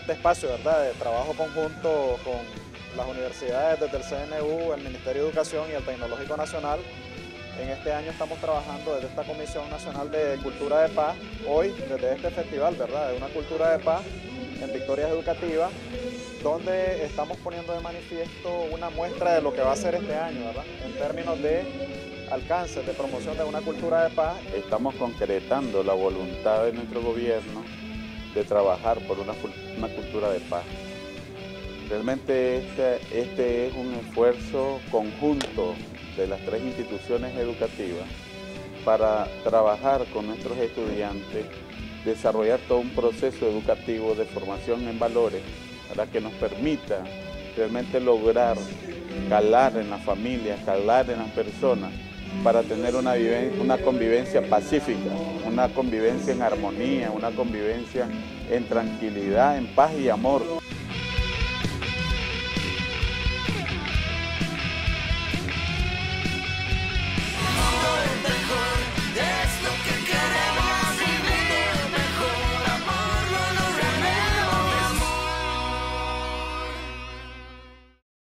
este espacio, ¿verdad?, de trabajo conjunto con las universidades desde el CNU, el Ministerio de Educación y el Tecnológico Nacional. En este año estamos trabajando desde esta Comisión Nacional de Cultura de Paz, hoy desde este festival, ¿verdad?, de una cultura de paz en Victorias Educativas, donde estamos poniendo de manifiesto una muestra de lo que va a ser este año, ¿verdad?, en términos de alcance, de promoción de una cultura de paz. Estamos concretando la voluntad de nuestro gobierno de trabajar por una cultura de paz. Realmente este es un esfuerzo conjunto de las tres instituciones educativas para trabajar con nuestros estudiantes, desarrollar todo un proceso educativo de formación en valores para que nos permita realmente lograr calar en las familias, calar en las personas, para tener una convivencia pacífica, una convivencia en armonía, una convivencia en tranquilidad, en paz y amor.